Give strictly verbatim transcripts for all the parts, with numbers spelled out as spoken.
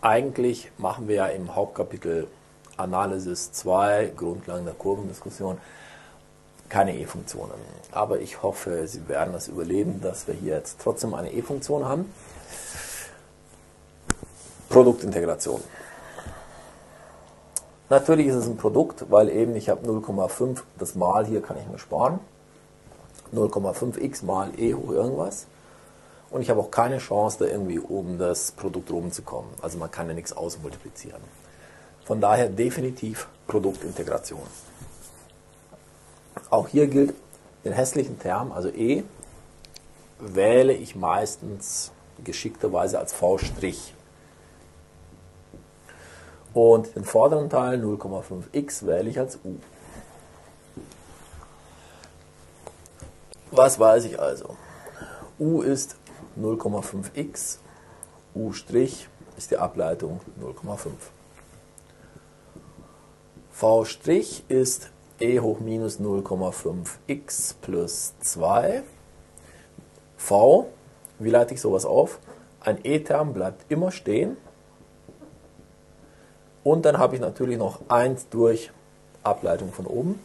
eigentlich machen wir ja im Hauptkapitel Analysis zwei, Grundlagen der Kurvendiskussion, keine E-Funktionen. Aber ich hoffe, Sie werden es überleben, dass wir hier jetzt trotzdem eine E-Funktion haben. Produktintegration. Natürlich ist es ein Produkt, weil eben ich habe null Komma fünf, das Mal hier kann ich mir sparen. null Komma fünf x mal e hoch irgendwas. Und ich habe auch keine Chance, da irgendwie um das Produkt rumzukommen. Also man kann ja nichts ausmultiplizieren. Von daher definitiv Produktintegration. Auch hier gilt, den hässlichen Term, also e, wähle ich meistens geschickterweise als v'. Und den vorderen Teil null Komma fünf x wähle ich als u. Was weiß ich also? U ist null Komma fünf x, u' ist die Ableitung null Komma fünf. V' ist e hoch minus null Komma fünf x plus zwei. V, wie leite ich sowas auf? Ein e-Term bleibt immer stehen. Und dann habe ich natürlich noch eins durch Ableitung von oben.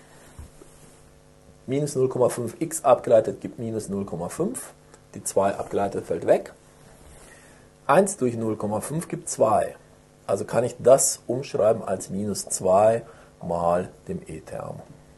Minus null Komma fünf x abgeleitet gibt minus null Komma fünf. Die zwei abgeleitet fällt weg. eins durch null Komma fünf gibt zwei. Also kann ich das umschreiben als minus zwei mal dem e-Term.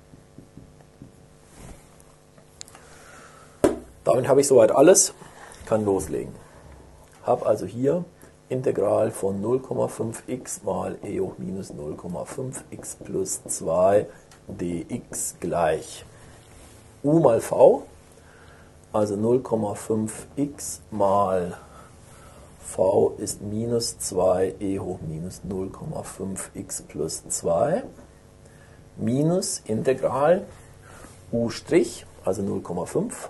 Damit habe ich soweit alles, kann loslegen. Habe also hier Integral von null Komma fünf x mal e hoch minus null Komma fünf x plus zwei dx gleich u mal v, also null Komma fünf x mal v ist minus zwei e hoch minus null Komma fünf x plus zwei minus Integral u', also null Komma fünf,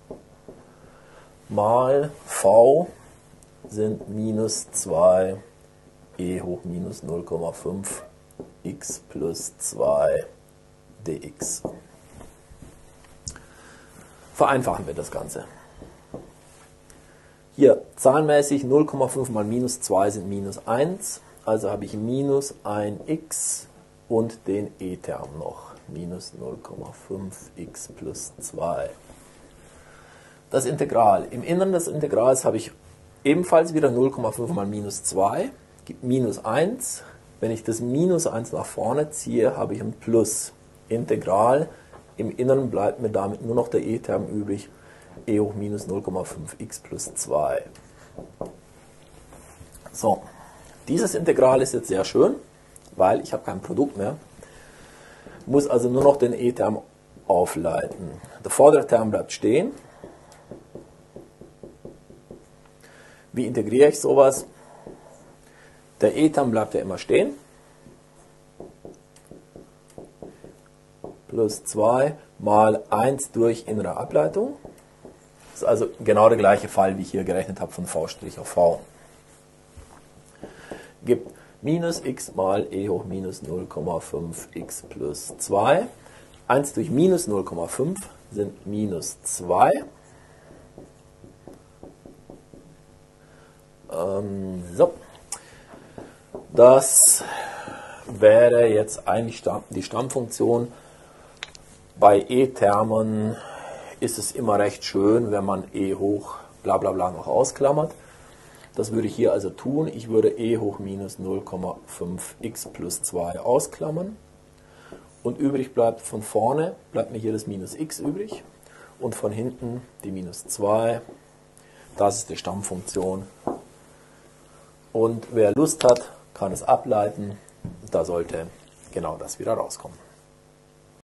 mal v sind minus zwei e hoch minus null Komma fünf x plus zwei dx. Vereinfachen wir das Ganze. Hier zahlenmäßig null Komma fünf mal minus zwei sind minus eins, also habe ich minus ein x und den e-Term noch, minus null Komma fünf x plus zwei. Das Integral. Im Inneren des Integrals habe ich ebenfalls wieder null Komma fünf mal minus zwei, gibt minus eins. Wenn ich das minus eins nach vorne ziehe, habe ich ein Plus. Integral. Im Inneren bleibt mir damit nur noch der e-Term übrig, e hoch minus null Komma fünf x plus zwei. So, dieses Integral ist jetzt sehr schön, weil ich habe kein Produkt mehr. Muss also nur noch den e-Term aufleiten. Der vordere Term bleibt stehen. Wie integriere ich sowas? Der e-Term bleibt ja immer stehen. Plus zwei mal eins durch innere Ableitung. Das ist also genau der gleiche Fall, wie ich hier gerechnet habe von v' auf v. Gibt minus x mal e hoch minus null Komma fünf x plus zwei. eins durch minus null Komma fünf sind minus zwei. Ähm, so. Das wäre jetzt eigentlich die Stammfunktion. Bei e-Termen ist es immer recht schön, wenn man e hoch bla bla bla noch ausklammert. Das würde ich hier also tun. Ich würde e hoch minus null Komma fünf x plus zwei ausklammern. Und übrig bleibt von vorne, bleibt mir hier das minus x übrig. Und von hinten die minus zwei. Das ist die Stammfunktion. Und wer Lust hat, kann es ableiten. Da sollte genau das wieder rauskommen.